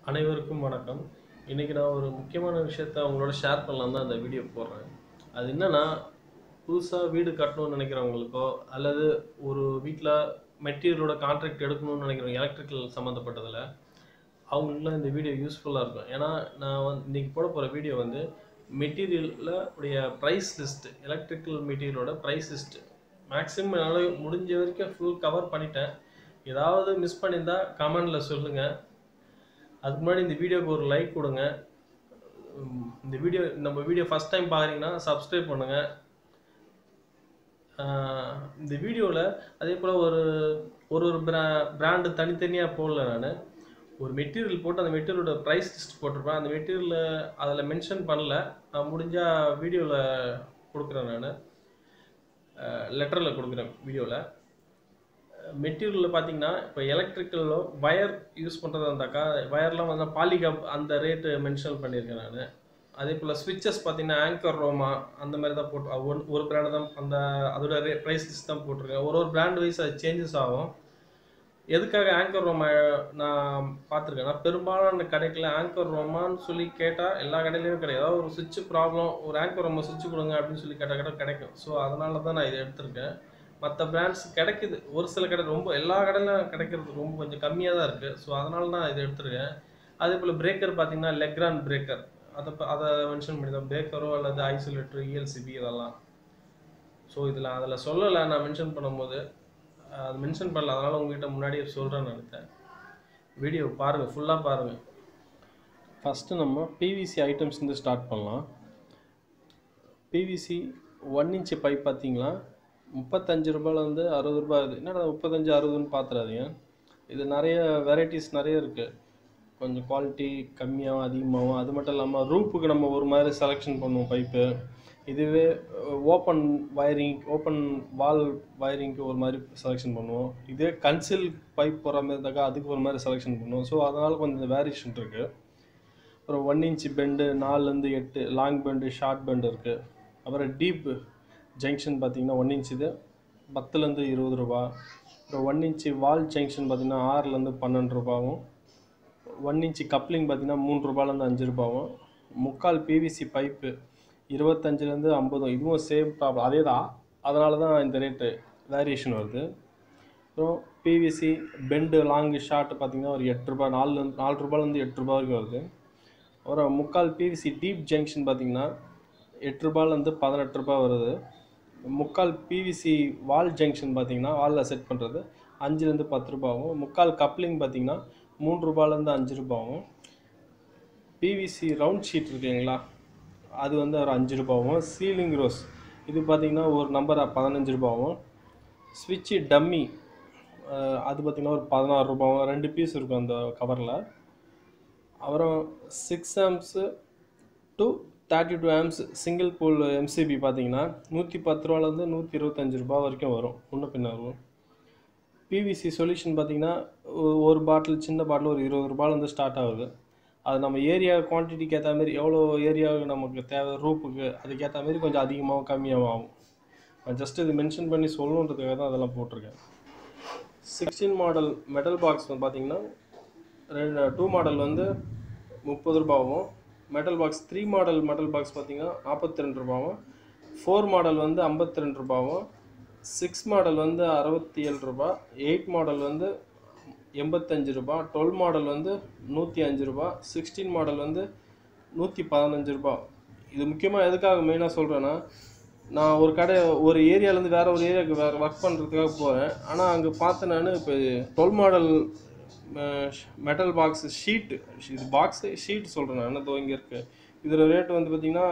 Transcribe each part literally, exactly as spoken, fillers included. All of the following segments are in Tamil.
அனைவருக்கும் வணக்கம். இன்னைக்கு நான் ஒரு முக்கியமான விஷயத்த உங்களோட ஷேர் பண்ணலாம்னு தான் இந்த வீடியோ போடுறேன். அது என்னன்னா, புதுசா வீடு கட்டணும்னு நினைக்கிறவங்களுக்கோ, அல்லது ஒரு வீட்ல மெட்டீரியலோட கான்ட்ராக்ட் எடுக்கணும்னு நினைக்கிறவங்க எலக்ட்ரிக்கல் சம்மந்தப்பட்டதுல, அவங்களுக்குலாம் இந்த வீடியோ யூஸ்ஃபுல்லா இருக்கும். ஏன்னா, நான் வந்து இன்னைக்கு போட போற வீடியோ வந்து மெட்டீரியல்ல உடைய பிரைஸ் லிஸ்ட், எலக்ட்ரிக்கல் மெட்டீரியலோட பிரைஸ் லிஸ்ட். மேக்ஸிமம் என்னால முடிஞ்ச வரைக்கும் ஃபுல் கவர் பண்ணிட்டேன். ஏதாவது மிஸ் பண்ணியிருந்தா கமெண்ட்ல சொல்லுங்க. அதுக்கு முன்னாடி இந்த வீடியோக்கு ஒரு லைக் கொடுங்க. உம், இந்த வீடியோ நம்ம வீடியோ ஃபர்ஸ்ட் டைம் பார்க்குறீங்கன்னா சப்ஸ்கிரைப் பண்ணுங்க. ஆஹ் இந்த வீடியோவில் அதே போல் ஒரு ஒரு ஒரு பிரா பிராண்டு தனித்தனியாக போடல. நான் ஒரு மெட்டீரியல் போட்டு அந்த மெட்டீரியலோட ப்ரைஸ் லிஸ்ட் போட்டிருப்பேன். அந்த மெட்டீரியலை அதில் மென்ஷன் பண்ணல. நான் முடிஞ்சால் வீடியோவில் கொடுக்குறேன். நான் லெட்டரில் கொடுக்குறேன். வீடியோவில் மெட்டீரியலில் பார்த்தீங்கன்னா, இப்போ எலக்ட்ரிக்கலில் வயர் யூஸ் பண்ணுறதா இருந்தாக்கா, வயர்லாம் வந்து பாலிகப் அந்த ரேட்டு மென்ஷன் பண்ணியிருக்கேன் நான். அதே போல் ஸ்விட்சஸ் பார்த்தீங்கன்னா ஆங்கர் ரோமா அந்த மாதிரி தான் போட்டு ஒன் ஒரு பிராண்டு தான் அந்த அதோட ரே ப்ரைஸ் லிஸ்ட் தான் போட்டிருக்கேன். ஒரு ஒரு பிராண்ட் வைஸ் அது சேஞ்சஸ் ஆகும். எதுக்காக ஆங்கர் ரோமா நான் பார்த்துருக்கேன்னா, பெரும்பாலான கடைகளில் ஆங்கர் ரோமான்னு சொல்லி கேட்டால் எல்லா கடையிலையும் கிடையாது. ஏதாவது ஒரு சுவிட்ச் ப்ராப்ளம், ஒரு ஆங்கர் ரோமா சுவிட்ச் கொடுங்க அப்படின்னு சொல்லி கேட்டால் கடை கிடைக்கும். ஸோ அதனால தான் நான் இதை எடுத்திருக்கேன். மற்ற பிராண்ட்ஸ் கிடைக்குது, ஒரு சில கடை, ரொம்ப எல்லா கடையிலும் கிடைக்கிறது ரொம்ப கொஞ்சம் கம்மியாக தான் இருக்குது. ஸோ அதனால தான் இதை எடுத்துருக்கேன். அதே போல் பிரேக்கர் பார்த்தீங்கன்னா லெக்ரான் பிரேக்கர், அதை அதை மென்ஷன் பண்ணி தான் பிரேக்கரோ அல்லது ஐசோலேட்டர், இஎல்சிபி இதெல்லாம். ஸோ இதில் அதில் சொல்லலை, நான் மென்ஷன் பண்ணும்போது அது மென்ஷன் பண்ணல. அதனால் உங்ககிட்ட முன்னாடியே சொல்கிறேன்னு நினைத்தேன். வீடியோ பாருங்கள், ஃபுல்லாக பாருங்கள். ஃபஸ்ட்டு நம்ம பிவிசி ஐட்டம்ஸ்லேருந்து ஸ்டார்ட் பண்ணலாம். பிவிசி ஒன் இன்ச்சு பைப் பார்த்தீங்களா, முப்பத்தஞ்சு ரூபாயிலேருந்து அறுபது ரூபாய் ஆகுது. என்னடா முப்பத்தஞ்சு அறுபதுன்னு பார்த்துறாதீங்க. இது நிறைய வெரைட்டிஸ் நிறைய இருக்குது. கொஞ்சம் குவாலிட்டி கம்மியாகவும் அதிகமாகவும். அது மட்டும் இல்லாமல் ரூப்புக்கு நம்ம ஒரு மாதிரி செலெக்ஷன் பண்ணுவோம் பைப்பு. இதுவே ஓப்பன் வயரிங், ஓப்பன் வால் வயரிங்க்கு ஒரு மாதிரி செலெக்ஷன் பண்ணுவோம். இதே கன்சில் பைப் போகிற மாதிரி இருந்தாக்கா அதுக்கு ஒரு மாதிரி செலெக்ஷன் பண்ணுவோம். ஸோ அதனால் கொஞ்சம் வேரியேஷன் இருக்குது. அப்புறம் ஒன் இன்ச்சு பெண்டு, நாலுலேருந்து எட்டு லாங் பெண்டு, ஷார்ட் பெண்டு இருக்குது. அப்புறம் டீப் ஜங்ஷன் பார்த்தீங்கன்னா ஒன் இன்ச் இது பத்துலேருந்து இருபது ரூபா. அப்புறம் ஒன் இன்ச்சு வால் ஜங்ஷன் பார்த்தீங்கன்னா ஆறுலேருந்து பன்னெண்டு ரூபாவும். ஒன் இன்ச்சு கப்ளிங் பார்த்தீங்கன்னா மூணு ரூபாயிலேருந்து அஞ்சு ரூபாவும். முக்கால் பிவிசி பைப்பு இருபத்தஞ்சிலேருந்து ஐம்பதும். இதுவும் சேம் ப்ராப்ளம், அதே தான். அதனால தான் இந்த ரேட்டு வேரியேஷன் வருது. அப்புறம் பிவிசி பெண்டு லாங்கு ஷார்ட்டு பார்த்தீங்கன்னா ஒரு எட்டு ரூபா, நாலு நாலு ரூபாயிலேருந்து எட்டு ரூபா வரைக்கும் வருது. அப்புறம் முக்கால் பிவிசி டீப் ஜங்ஷன் பார்த்தீங்கன்னா எட்டு ரூபாயிலேருந்து பதினெட்டு ரூபா வருது. முக்கால் பிவிசி வால் ஜங்ஷன் பார்த்தீங்கன்னா வாலில் செட் பண்ணுறது அஞ்சுலேருந்து பத்து ரூபாவும். முக்கால் கப்ளிங் பார்த்தீங்கன்னா மூணு ரூபாயிலேருந்து அஞ்சு ரூபாவும். பிவிசி ரவுண்ட் ஷீட் இருக்குங்களா, அது வந்து ஒரு அஞ்சு ரூபாவும். சீலிங் ரோஸ் இது பார்த்தீங்கன்னா ஒரு நம்பர் பதினஞ்சு ரூபாவும். ஸ்விட்சு டம்மி அது பார்த்திங்கன்னா ஒரு பதினாறு ரூபாவும். ரெண்டு பீஸ் இருக்கும் அந்த கவரில். அப்புறம் six amps to thirty two amps single pole MCB பார்த்தீங்கன்னா நூற்றி பத்து ரூபாலேருந்து நூற்றி இருபத்தஞ்சி ரூபா வரைக்கும் வரும், முன்ன பின்ன வரும். பிவிசி சொல்யூஷன் பார்த்தீங்கன்னா ஒரு பாட்டில், சின்ன பாட்டில் ஒரு இருபது ரூபாயிலேருந்து ஸ்டார்ட் ஆகுது. அது நம்ம ஏரியா குவான்டிட்டிக்கு ஏற்ற மாதிரி, எவ்வளோ ஏரியாவுக்கு நமக்கு தேவை ரூப்புக்கு அதுக்கேற்ற மாதிரி கொஞ்சம் அதிகமாகவும் கம்மியாகவும் ஆகும். நான் ஜஸ்ட் இது மென்ஷன் பண்ணி சொல்லணுன்றதுக்காக தான் அதெல்லாம் போட்டிருக்கேன். சிக்ஸ்டீன் மாடல் மெட்டல் பாக்ஸ் பார்த்தீங்கன்னா ரெண்டு டூ மாடல் வந்து முப்பது ரூபாவும். Metal box three model metal box பார்த்தீங்கன்னா நாற்பத்தி ரெண்டு ரூபாவும். ஃபோர் மாடல் வந்து ஐம்பத்தி ரெண்டு ரூபாவும். சிக்ஸ் மாடல் வந்து அறுபத்தி ஏழு ரூபா. எயிட் மாடல் வந்து எண்பத்தஞ்சு ரூபா. டுவெல் மாடல் வந்து நூற்றி அஞ்சு ரூபா. சிக்ஸ்டீன் மாடல் வந்து நூற்றி பதினஞ்சு ரூபா. இது முக்கியமாக எதுக்காக மெயினாக சொல்கிறேன்னா, நான் ஒரு கடை ஒரு ஏரியாவிலேருந்து வேறு ஒரு ஏரியாவுக்கு வேறு ஒர்க் பண்ணுறதுக்காக போகிறேன். ஆனால் அங்கே பார்த்தேன் நான், இப்போ twelve model metal box sheet, இது பாக்ஸு ஷீட் சொல்கிறேன் நான், என்ன இங்கே இருக்குது. இதில் ரேட்டு வந்து பார்த்திங்கன்னா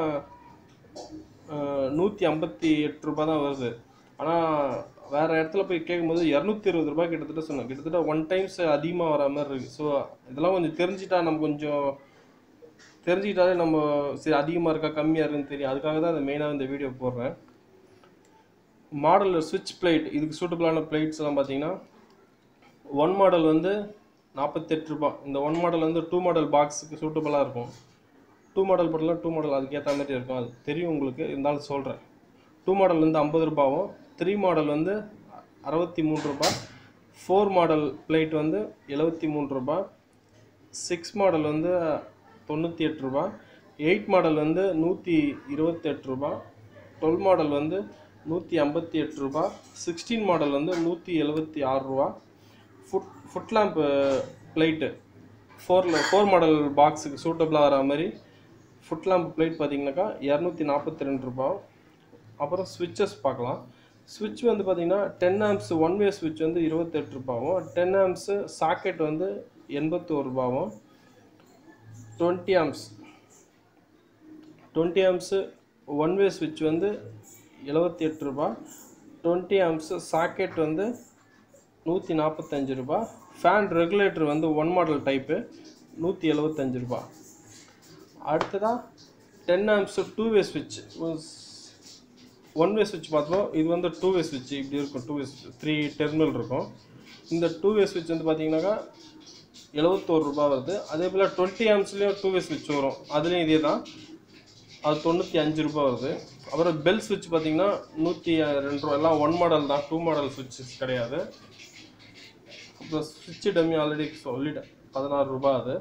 நூற்றி ஐம்பத்தி எட்டு ரூபா தான் வருது. ஆனால் வேறு இடத்துல போய் கேட்கும்போது இரநூத்தி இருபது ரூபாய் கிட்டத்தட்ட சொன்னேன். கிட்டத்தட்ட ஒன் டைம்ஸ் அதிகமாக வர மாதிரி இருக்குது. ஸோ இதெல்லாம் கொஞ்சம் தெரிஞ்சிட்டா நம்ம கொஞ்சம் தெரிஞ்சுக்கிட்டாலே நம்ம சரி அதிகமாக இருக்கா கம்மியாக இருக்குன்னு தெரியும். அதுக்காக தான் இந்த மெயினாக இந்த வீடியோ போடுறேன். மாடலில் சுவிட்ச் பிளேட், இதுக்கு சூட்டபிளான பிளேட்ஸ் எல்லாம் பார்த்தீங்கன்னா ஒன் மாடல் வந்து நாற்பத்தெட்டு ரூபா. இந்த ஒன் மாடல் வந்து டூ மாடல் பாக்ஸுக்கு சூட்டபிளாக இருக்கும். டூ மாடல் போட்டலாம், டூ மாடல் அதுக்கேற்ற மாதிரி இருக்கும், அது தெரியும் உங்களுக்கு, இருந்தாலும் சொல்கிறேன். டூ மாடல் வந்து ஐம்பது ரூபாவும். த்ரீ மாடல் வந்து அறுபத்தி மூணு ரூபா. ஃபோர் மாடல் பிளேட் வந்து எழுபத்தி மூணு ரூபா. சிக்ஸ் மாடல் வந்து தொண்ணூற்றி எட்டு ரூபா, எயிட் மாடல் வந்து நூற்றி இருபத்தெட்டு ரூபா, டுவெல் மாடல் வந்து நூற்றி ஐம்பத்தி எட்டு ரூபா, சிக்ஸ்டீன் மாடல் வந்து நூற்றி எழுபத்தி ஆறு ரூபா. ஃபுட் ஃபுட் லேம்ப்பு பிளேட்டு ஃபோரில் ஃபோர் மாடல் பாக்ஸுக்கு சூட்டபிளாக வர மாதிரி ஃபுட் லேம்ப் பிளேட் பார்த்தீங்கன்னாக்கா இரநூத்தி நாற்பத்தி ரெண்டு ரூபா. அப்புறம் ஸ்விட்சஸ் பார்க்கலாம். ஸ்விட்ச் வந்து பார்த்திங்கன்னா டென் ஆம்ஸ் ஒன் வே ஸ்விட்ச் வந்து இருபத்தெட்டு ரூபாவும், டென் ஆம்ஸு சாக்கெட் வந்து எண்பத்தோரு ரூபாவும், twenty amps twenty amps one way ஸ்விட்ச் வந்து எழுபத்தி எட்டு ரூபா, டுவெண்ட்டி ஆம்ஸு சாக்கெட் வந்து நூற்றி நாற்பத்தஞ்சு ரூபா. ஃபேன் ரெகுலேட்டர் வந்து ஒன் மாடல் டைப்பு நூற்றி எழுபத்தஞ்சு ரூபா. அடுத்ததாக டென் ஆம்ஸு டூ வே ஸ்விட்ச், ஒன் வே ஸ்விட்ச் பார்த்தோம், இது வந்து டூ வே ஸ்விட்ச் இப்படி இருக்கும். டூ வே ஸ்விட்ச் த்ரீ டெர்மினல் இருக்கும். இந்த டூ வே ஸ்விட்ச் வந்து பார்த்தீங்கன்னாக்கா எழுபத்தோரு ரூபா வருது. அதே போல் டுவெண்ட்டி ஆம்ஸ்லேயும் டூ வே ஸ்விட்ச் வரும், அதுலேயும் இதே தான், அது தொண்ணூற்றி அஞ்சு ரூபா வருது. அப்புறம் பெல் ஸ்விட்ச் பார்த்தீங்கன்னா நூற்றி ரெண்டு ரூபா, எல்லாம் ஒன் மாடல் தான், டூ மாடல் ஸ்விட்சஸ் கிடையாது. அப்புறம் ஸ்விட்ச் டம்மி ஆல்ரெடி சொல்லிட்டேன், பதினாறு ரூபா அது.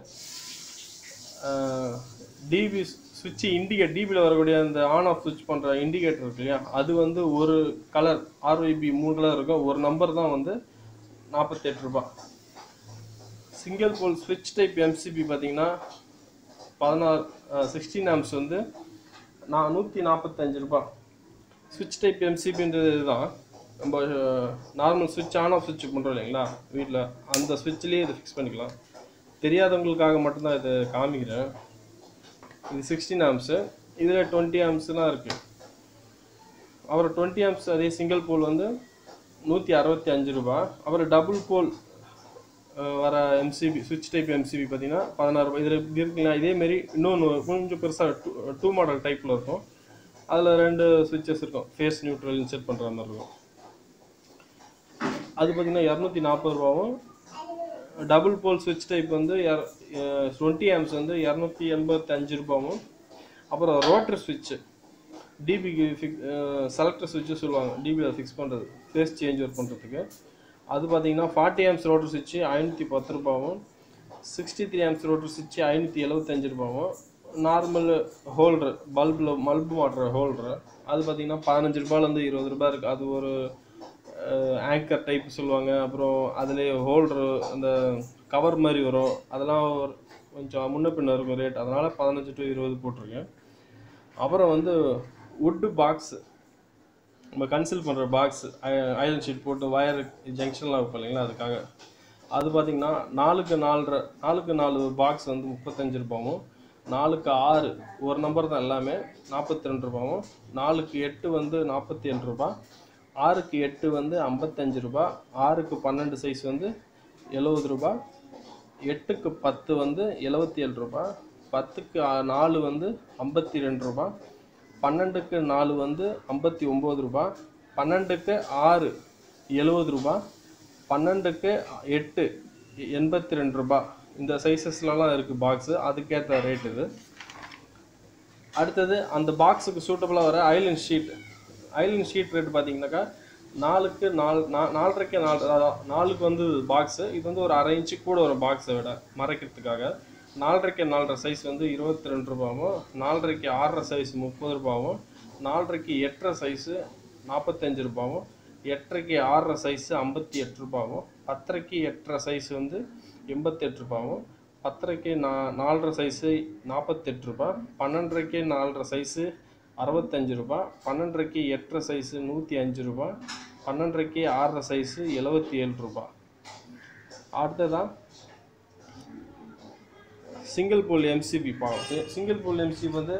டிபி ஸ்விட்ச் இண்டிகேட், டிபியில் வரக்கூடிய அந்த ஆன் ஆஃப் ஸ்விட்ச் பண்ணுற இண்டிகேட்டர் இருக்கு இல்லையா, அது வந்து ஒரு கலர் ஆர்ஒய்பி மூணு கலர் இருக்கும், ஒரு நம்பர் தான் வந்து நாற்பத்தெட்டு ரூபா. சிங்கிள் போல் ஸ்விட்ச் டைப் எம்சிபி பார்த்தீங்கன்னா பதினாறு சிக்ஸ்டீன் ஆம்ஸ் வந்து நான் நூற்றி நாற்பத்தஞ்சு ரூபா. ஸ்விட்ச் டைப் எம்சிபின்றது இதுதான், நம்ம நார்மல் ஸ்விட்ச் ஆன் ஆஃப் ஸ்விட்ச் பண்ணுறோம் இல்லைங்களா வீட்டில், அந்த ஸ்விட்ச்லேயே இதை ஃபிக்ஸ் பண்ணிக்கலாம். தெரியாதவங்களுக்காக மட்டும்தான் இதை காமிக்கிறேன். இது சிக்ஸ்டீன் ஆம்ஸு, இதில் டுவெண்ட்டி ஆம்ஸ்லாம் இருக்குது. அப்புறம் டுவெண்ட்டி ஆம்ஸ் அதே சிங்கிள் போல் வந்து நூற்றி அறுபத்தி அஞ்சு ரூபா. அப்புறம் டபுள் போல் வர எம்சிபி ஸ்விட்ச் டைப் எம்சிபி பார்த்தீங்கன்னா பதினாறு ரூபாய். இதில் இப்படி இருக்குங்களா, இதேமாரி இன்னொன்று கொஞ்சம் பெருசாக டூ டூ மாடல் டைப்பில் இருக்கும். அதில் ரெண்டு ஸ்விட்சஸ் இருக்கும், ஃபேஸ் நியூட்ரல் இன்செர்ட் பண்ணுற மாதிரி இருக்கும். அது பார்த்திங்கன்னா இரநூத்தி நாற்பது ரூபாவும். டபுள் போல் ஸ்விட்ச் டைப் வந்து டுவெண்ட்டி ஆம்ஸ் வந்து இரநூத்தி எண்பத்தி அஞ்சு ரூபாவும். அப்புறம் ரோட்டர் ஸ்விட்சு டிபிக்கு ஃபிக் செலக்டர் ஸ்விட்சு சொல்லுவாங்க, டிபியில் ஃபிக்ஸ் பண்ணுறது ஃபேஸ் சேஞ்ச் ஒர்க் பண்ணுறதுக்கு. அது பார்த்தீங்கன்னா ஃபார்ட்டி ஆம்ஸ் ரோட்டர் ஸ்விட்சு ஐநூற்றி பத்து ரூபாவும், சிக்ஸ்டி த்ரீ ஆம்ஸ் ரோட்டர் ஸ்விட்சு ஐநூற்றி எழுபத்தஞ்சு ரூபாவும். நார்மல் ஹோல்ட்ரு பல்பில் பல்பு மாட்டுற ஹோல்ட்ரு அது பார்த்திங்கன்னா பதினஞ்சு ரூபாயிலேருந்து இருபது ரூபா இருக்குது. அது ஒரு ஆங்கர் டைப் சொல்லுவாங்க. அப்புறம் அதுலேயே ஹோல்ட்ரு அந்த கவர் மாதிரி வரும், அதெல்லாம் ஒரு கொஞ்சம் முன்ன பின்ன இருக்கும் ரேட், அதனால் பதினஞ்சு டு இருபது போட்டிருக்கேன். அப்புறம் வந்து வுட்டு பாக்ஸு, நம்ம கன்சில் பண்ணுற பாக்ஸு, ஐரன் ஷீட் போட்டு வயர் ஜங்ஷன்லாம் வைப்போம் இல்லைங்களா, அதுக்காக. அது பார்த்திங்கன்னா நாலுக்கு நாலரை நாலுக்கு நாலு பாக்ஸ் வந்து முப்பத்தஞ்சு ரூபாவும், நாலுக்கு ஆறு ஒரு நம்பர் தான் எல்லாமே நாற்பத்தி ரெண்டு ரூபாவும், நாலுக்கு எட்டு வந்து நாற்பத்தி ஏழு ரூபா, ஆறுக்கு எட்டு வந்து ஐம்பத்தஞ்சு ரூபா, ஆறுக்கு பன்னெண்டு சைஸ் வந்து எழுபது ரூபா, எட்டுக்கு பத்து வந்து எழுபத்தி ஏழு ரூபா, பத்துக்கு நாலு வந்து ஐம்பத்தி ரெண்டு ரூபா, பன்னெண்டுக்கு நாலு வந்து ஐம்பத்தி ஒம்பது ரூபா, பன்னெண்டுக்கு ஆறு எழுபது ரூபா, பன்னெண்டுக்கு எட்டு எண்பத்தி ரெண்டு ரூபா. இந்த சைஸஸ்லாம் இருக்குது பாக்ஸு, அதுக்கேற்ற ரேட் இது. அடுத்தது அந்த பாக்ஸுக்கு சூட்டபுளாக வர island sheet. Island sheet rate பார்த்தீங்கன்னாக்கா நாலுக்கு நாலு நா நாலரைக்கு நாலு நாலுக்கு வந்து பாக்ஸு, இது வந்து ஒரு அரை இன்ச்சு கூட ஒரு பாக்ஸை விட மறைக்கிறதுக்காக. நாலரைக்கு நாலரை சைஸ் வந்து இருபத்தி ரெண்டு ரூபாவும், நாலரைக்கு ஆறரை சைஸ் முப்பது ரூபாவும், நாலரைக்கு எட்டரை சைஸு நாற்பத்தஞ்சு ரூபாவும், எட்டரைக்கு ஆறரை சைஸு ஐம்பத்தி எட்டு ரூபாவும், பத்தரைக்கு எட்டரை சைஸ் வந்து எண்பத்தெட்டு ரூபாவும், பத்தரைக்கு நா நாலரை சைஸு நாற்பத்தெட்டு ரூபா, பன்னெண்டரைக்கு நாலரை சைஸு அறுபத்தஞ்சு ரூபா, பன்னெண்டரைக்கு எட்டரை சைஸு நூற்றி அஞ்சு ரூபா, பன்னெண்டரைக்கு ஆறரை சைஸு எழுபத்தி ஏழு ரூபா. அடுத்ததான் சிங்கிள் போல் எம்சிபி பார்க்கலாம். சிங்கிள் போல் எம்சிபி வந்து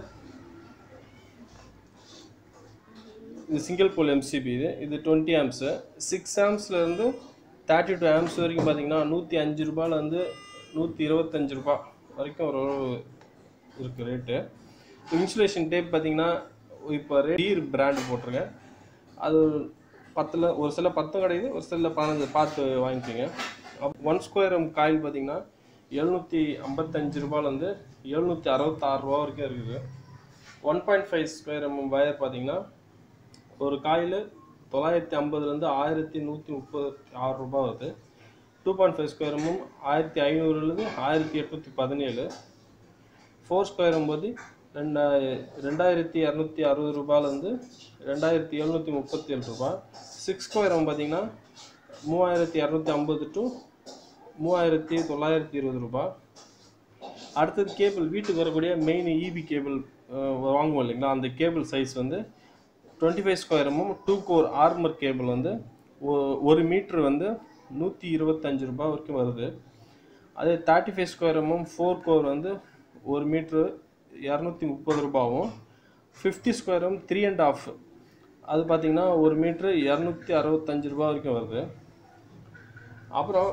இது சிங்கிள் போல் எம்சிபி இது இது டுவெண்ட்டி ஆம்ஸு. சிக்ஸ் ஆம்ஸ்லேருந்து தேர்ட்டி டூ ஆம்ஸ் வரைக்கும் பார்த்தீங்கன்னா நூற்றி அஞ்சு ரூபாயிலேருந்து நூற்றி இருபத்தஞ்சி ரூபா வரைக்கும் ஒரு இருக்குது ரேட்டு. இன்சுலேஷன் டேப் பார்த்தீங்கன்னா இப்போ ரேட் பிராண்டு போட்டிருக்கேன், அது பத்தில் ஒரு சில பத்தும் கிடையாது, ஒரு சில பதினஞ்சு பார்த்து வாங்கிக்கோங்க. ஒன் ஸ்கொயர் எம் காயில் பார்த்தீங்கன்னா எழுநூற்றி ஐம்பத்தஞ்சு ரூபாயிலேருந்து எழுநூற்றி அறுபத்தாறு ரூபா வரைக்கும் இருக்குது. One point five square M wire பார்த்தீங்கன்னா ஒரு காயில் தொள்ளாயிரத்தி ஐம்பதுலேருந்து ஆயிரத்தி நூற்றி முப்பத்தி ஆறு ரூபா வருது. Two point five square MM ஆயிரத்தி ஐநூறுலேருந்து ஆயிரத்தி எட்நூற்றி பதினேழு. ஃபோர் ஸ்கொயர் போது ரெண்டாய ரெண்டாயிரத்தி இரநூத்தி அறுபது ரூபாயிலேருந்து ரெண்டாயிரத்தி எழுநூற்றி முப்பத்தி ஏழு ரூபா. சிக்ஸ் ஸ்கொயர் பார்த்தீங்கன்னா மூவாயிரத்தி இரநூத்தி ஐம்பது டு மூவாயிரத்தி தொள்ளாயிரத்தி இருபது ரூபா. அடுத்தது கேபிள், வீட்டுக்கு வரக்கூடிய மெயின் இபி கேபிள் வாங்குவோம் இல்லைங்களா, அந்த கேபிள் சைஸ் வந்து twenty five square MM two core armour cable வந்து ஒரு மீட்ரு வந்து நூற்றி இருபத்தஞ்சு ரூபா வரைக்கும் வருது. அதே thirty five square MM four core வந்து ஒரு மீட்ரு இரநூத்தி முப்பது ரூபாவும், fifty square M three and half அது பார்த்திங்கன்னா ஒரு மீட்ரு இரநூத்தி அறுபத்தஞ்சு ரூபா வரைக்கும் வருது. அப்புறம்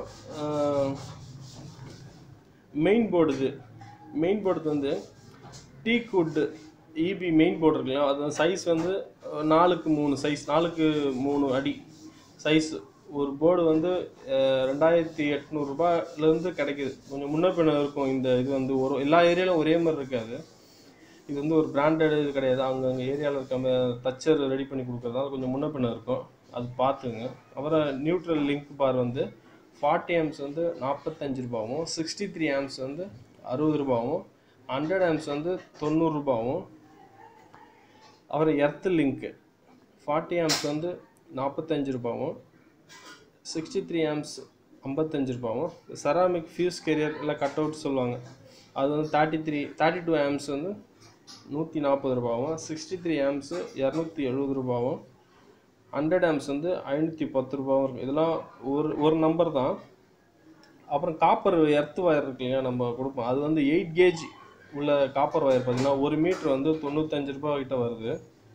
மெயின் போர்டு, இது மெயின் போர்டு வந்து teak wood EB main board இருக்குல்ல, அது சைஸ் வந்து நாலுக்கு மூணு சைஸ் நாலுக்கு மூணு அடி சைஸ். ஒரு போர்டு வந்து ரெண்டாயிரத்தி எட்நூறுரூபாலேருந்து கிடைக்கிது. கொஞ்சம் முன்ன பின்ன இருக்கும். இந்த இது வந்து ஒரு எல்லா ஏரியாவிலும் ஒரே மாதிரி இருக்காது. இது வந்து ஒரு பிராண்டட் இது கிடையாது. அங்கங்கே ஏரியாவில் இருக்க தச்சர் ரெடி பண்ணி கொடுக்குறதால கொஞ்சம் முன்ன பின்ன இருக்கும், அது பார்த்துங்க. அப்புறம் நியூட்ரல் லிங்க் பார் வந்து ஃபார்ட்டி ஆம்ஸ் வந்து நாற்பத்தஞ்சு ரூபாவும், சிக்ஸ்டி த்ரீ ஆம்ஸ் வந்து அறுபது ரூபாவும், ஹண்ட்ரட் ஆம்ஸ் வந்து தொண்ணூறுரூபாவும். அப்புறம் எர்த் லிங்க்கு ஃபார்ட்டி ஆம்ஸ் வந்து நாற்பத்தஞ்சு ரூபாவும், சிக்ஸ்டி த்ரீ ஆம்ஸ் ஐம்பத்தஞ்சு ரூபாவும். செராமிக் ஃபியூஸ் கேரியர் இல்லை கட் அவுட் சொல்லுவாங்க, அது வந்து thirty three thirty two amps வந்து நூற்றி நாற்பது ரூபாவும், சிக்ஸ்டி த்ரீ ஆம்ஸு இரநூத்தி எழுபது ரூபாவும், ஹண்ட்ரட் ஆம்ஸ் வந்து ஐநூற்றி பத்து ரூபாவும் இருக்கும். இதெல்லாம் ஒரு ஒரு நம்பர் தான். அப்புறம் காப்பர் எர்த் வயர் இருக்கு இல்லையா, நம்ம கொடுப்போம், அது வந்து எயிட் கேஜ் உள்ள காப்பர் வயர் பார்த்திங்கன்னா ஒரு மீட்ரு வந்து தொண்ணூத்தஞ்சு ரூபா கிட்ட வருது.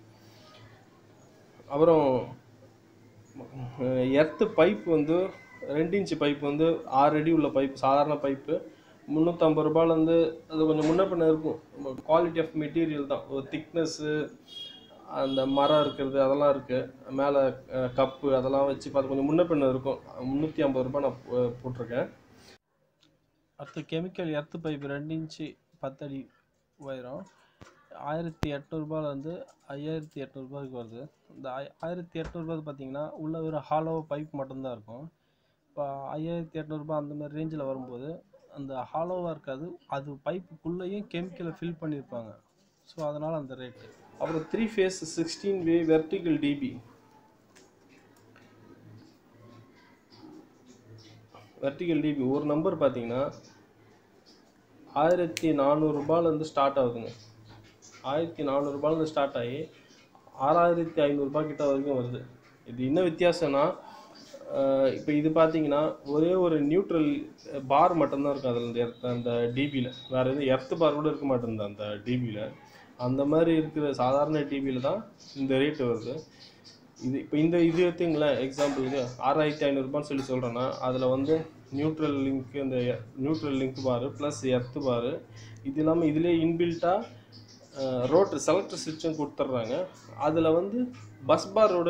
அப்புறம் எர்த்து பைப் வந்து ரெண்டு இன்ச்சு பைப் வந்து ஆறு அடி உள்ள பைப், சாதாரண பைப்பு முந்நூற்றம்பது ரூபாயிலேருந்து அது கொஞ்சம் முன்ன பின்ன இருக்கும். குவாலிட்டி ஆஃப் மெட்டீரியல் தான், ஒரு திக்னஸ்ஸு அந்த மரம் இருக்கிறது அதெல்லாம் இருக்குது. மேலே கப்பு அதெல்லாம் வச்சு பார்த்து கொஞ்சம் முன்ன பின்ன இருக்கும். முந்நூற்றி ஐம்பது ரூபா நான் போட்டிருக்கேன். அடுத்து கெமிக்கல் எர்த்து பைப் ரெண்டு இன்ச்சு பத்தடி உயரம் ஆயிரத்தி எட்நூறுபாலேருந்து ஐயாயிரத்தி எட்நூறுபாய்க்கு வருது. இந்த ஆயிரத்தி எட்நூறுபாய்க்கு பார்த்தீங்கன்னா உள்ள ஒரு ஹாலோ பைப் மட்டும்தான் இருக்கும். இப்போ ஐயாயிரத்தி எட்நூறுபா அந்த மாதிரி ரேஞ்சில் வரும்போது அந்த ஹாலோவாக இருக்காது, அது பைப்புக்குள்ளேயும் கெமிக்கலை ஃபில் பண்ணியிருப்பாங்க. ஸோ அதனால் அந்த ரேட்டு. அப்புறம் three phase sixteen way vertical DB vertical DB ஒரு நம்பர் பார்த்தீங்கன்னா ஆயிரத்தி நானூறுரூபாலேருந்து ஸ்டார்ட் ஆகுதுங்க. ஆயிரத்தி நானூறுரூபாலேருந்து ஸ்டார்ட் ஆகி ஆறாயிரத்தி ஐநூறுரூபா கிட்ட வரைக்கும் வருது. இது என்ன வித்தியாசம்னா, இப்போ இது பார்த்தீங்கன்னா ஒரே ஒரு நியூட்ரல் பார் மட்டும்தான் இருக்கும் அதில், இந்த எர்த் அந்த டிபியில் வேறு எதுவும் எர்த்து பார் கூட இருக்க மாட்டேங்குது அந்த டிபியில். அந்த மாதிரி இருக்கிற சாதாரண டிபியில் தான் இந்த ரேட்டு வருது. இது இப்போ இந்த இது எடுத்துங்களேன், எக்ஸாம்பிளுக்கு ஆறாயிரத்தி ஐநூறுரூபான்னு சொல்லி சொல்கிறேன்னா அதில் வந்து நியூட்ரல் லிங்க்கு, இந்த neutral link bar plus earth bar, இது இல்லாமல் இதிலே இன்பில்ட்டாக ரோட்ரு செலக்டர் ஸ்விட்சும் கொடுத்துட்றாங்க. அதில் வந்து பஸ் பாரோட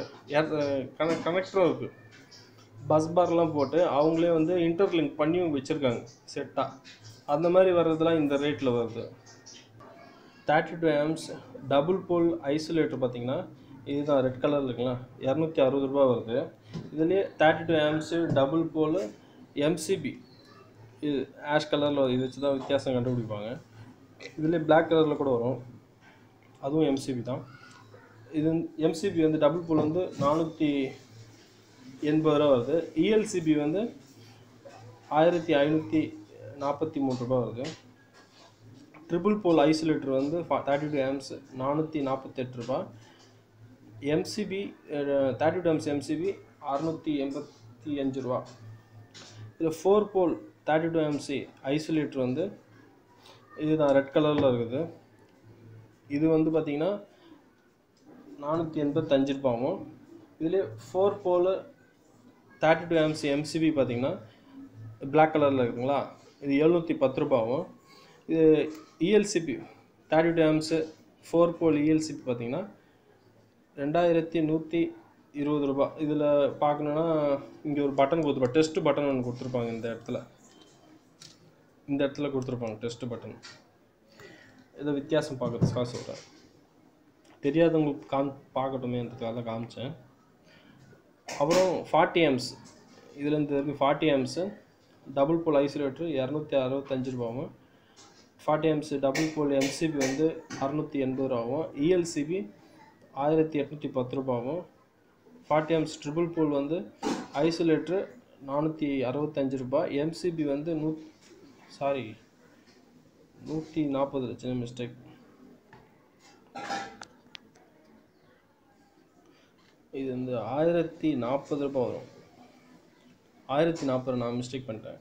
கன கனெக்டரும் இருக்குது. பஸ் பார்லாம் போட்டு அவங்களே வந்து இன்டர்லிங்க் பண்ணியும் வச்சுருக்காங்க செட்டாக. அந்த மாதிரி வர்றதுலாம் இந்த ரேட்டில் வருது. Thirty two amps double pole isolator பார்த்திங்கன்னா இதுதான் ரெட் கலரில் இருக்குங்களா, இரநூத்தி அறுபது ரூபா வருது. இதுலேயே thirty two amps double pole MCB இது ஆஷ் கலரில் இது வச்சு தான் வித்தியாசம் கண்டுபிடிப்பாங்க. இதுலேயே பிளாக் கலரில் கூட வரும், அதுவும் எம்சிபி தான். இது எம்சிபி வந்து டபுள் போல் வந்து நானூற்றி எண்பது ரூபா வருது. இஎல்சிபி வந்து ஆயிரத்தி ஐநூற்றி நாற்பத்தி மூணு ரூபா வருது. ட்ரிபிள் போல் ஐசோலேட்டர் வந்து தேர்ட்டி டூ ஆம்ஸ் நானூற்றி நாற்பத்தெட்டு ரூபா. MCB thirty two amps MCB அறுநூற்றி எண்பத்தி அஞ்சு ரூபா. இதில் four pole thirty two amps isolator வந்து இதுதான் ரெட் கலரில் இருக்குது. இது வந்து பார்த்திங்கன்னா நானூற்றி எண்பத்தஞ்சு ரூபாவும். இதிலே four pole thirty two amps MCB பார்த்திங்கன்னா பிளாக் கலரில் இருக்குங்களா, இது எழுநூற்றி பத்து ரூபாவும். இது ELCB thirty two amps four pole ELCB பார்த்திங்கன்னா ரெண்டாயிரத்தி நூற்றி இருபது ரூபா. இதில் பார்க்கணுன்னா இங்கே ஒரு பட்டன் கொடுத்துருப்பாங்க, டெஸ்ட் பட்டன் ஒன்று கொடுத்துருப்பாங்க. இந்த இடத்துல இந்த இடத்துல கொடுத்துருப்பாங்க டெஸ்ட் பட்டன். இதை வித்தியாசம் பார்க்குறதுக்காக சொல்கிறேன், தெரியாதவங்களுக்கு காம் பார்க்கட்டுமேன்றதுக்காக தான் காமிச்சேன். அப்புறம் ஃபார்ட்டி ஆம்ஸ் இதில் இந்த இருக்குது forty amps double pole isolator இரநூத்தி அறுபத்தஞ்சு ரூபாவும், forty amps double pole MCB வந்து அறுநூற்றி எண்பது ரூபாவும், இஎல்சிபி ஆயிரத்தி எட்நூற்றி பத்து ரூபாவும், ஃபார்ட்டி ஆம்ஸ் ட்ரிபிள் போல் வந்து ஐசோலேட்ரு நானூற்றி அறுபத்தஞ்சு ரூபாய், எம்சிபி வந்து நூ சாரி நூற்றி நாற்பது சின்ன மிஸ்டேக், இது வந்து ஆயிரத்தி நாற்பது ரூபாய் வரும், ஆயிரத்தி நாற்பது நான் மிஸ்டேக் பண்ணிட்டேன்.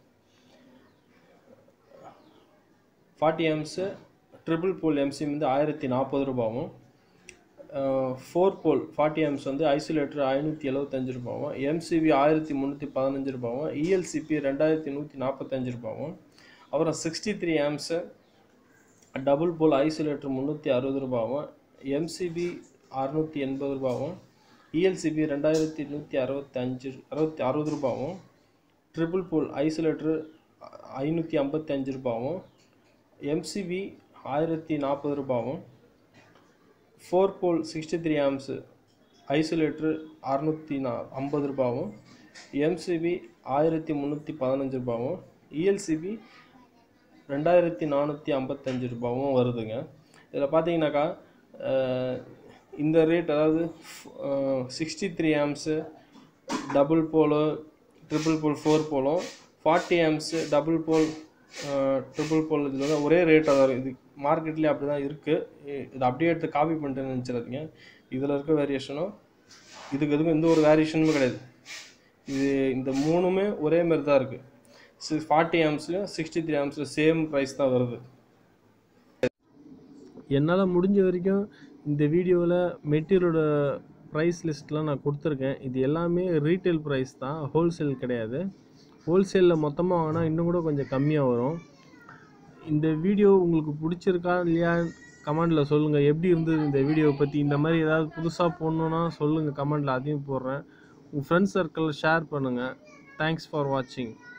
Forty amps triple pole MCB வந்து ஆயிரத்தி நாற்பது ரூபாவும், ஃபோர் போல் ஃபார்ட்டி ஆம்ஸ் வந்து ஐசோலேட்டர் ஐநூற்றி எழுபத்தஞ்சு ரூபாவும், எம்சிபி ஆயிரத்தி முந்நூற்றி பதினஞ்சு ரூபாவும், இஎல்சிபி ரெண்டாயிரத்தி நூற்றி நாற்பத்தஞ்சு ரூபாவும், அப்புறம் sixty three amps double pole isolator முந்நூற்றி அறுபது ரூபாவும், எம்சிபி அறுநூற்றி எண்பது ரூபாவும், இஎல்சிபி ரெண்டாயிரத்தி நூற்றி அறுபத்தஞ்சு அறுபத்தி அறுபது ரூபாவும், ட்ரிபிள் போல் ஐசோலேட்டர் ஐநூற்றி ஐம்பத்தி அஞ்சு ரூபாவும், எம்சிபி ஆயிரத்தி நாற்பது ரூபாவும், four pole sixty three amps isolator அறுநூற்றி நா ஐம்பது ரூபாவும், எம்சிபி ஆயிரத்தி முந்நூற்றி பதினஞ்சு ரூபாவும், இஎல்சிபி ரெண்டாயிரத்தி நானூற்றி ஐம்பத்தஞ்சு ரூபாவும் வருதுங்க. இதில் பார்த்தீங்கன்னாக்கா இந்த ரேட் அதாவது சிக்ஸ்டி த்ரீ ஆம்ஸு டபுள் போலோ ட்ரிபிள் போல் ஃபோர் போலும், forty amps double pole triple pole இதில் வந்து ஒரே ரேட்டாக தான் இது மார்க்கெட்லேயே அப்படி தான் இருக்குது. இது அப்படியே எடுத்து காப்பி பண்ணிட்டேன்னு நினச்சிடாதீங்க. இதில் இருக்க வேரியேஷனும் இதுக்கு எதுக்கும் எந்த ஒரு வேரியேஷனுமே கிடையாது. இது இந்த மூணுமே ஒரே மாதிரி தான் இருக்குது. சிக்ஸ் ஃபார்ட்டி ஆம்ஸ்லையும் சிக்ஸ்டி த்ரீ ஆம்ஸில் சேம் ப்ரைஸ் தான் வருது. என்னால் முடிஞ்ச வரைக்கும் இந்த வீடியோவில் மெட்டீரியலோட ப்ரைஸ் லிஸ்ட்லாம் நான் கொடுத்துருக்கேன். இது எல்லாமே ரீட்டைல் ப்ரைஸ் தான், ஹோல்சேல் கிடையாது. ஹோல்சேலில் மொத்தமாக வாங்கினா இன்னும் கூட கொஞ்சம் கம்மியாக வரும். இந்த வீடியோ உங்களுக்கு பிடிச்சிருக்கா இல்லையா கமெண்டில் சொல்லுங்கள். எப்படி இருந்தது இந்த வீடியோவை பற்றி? இந்த மாதிரி ஏதாவது புதுசாக போடணுன்னா சொல்லுங்கள் கமெண்டில், அதையும் போடுறேன். உங்கள் ஃப்ரெண்ட்ஸ் சர்க்கிளில் ஷேர் பண்ணுங்கள். தேங்க்ஸ் ஃபார் வாட்சிங்.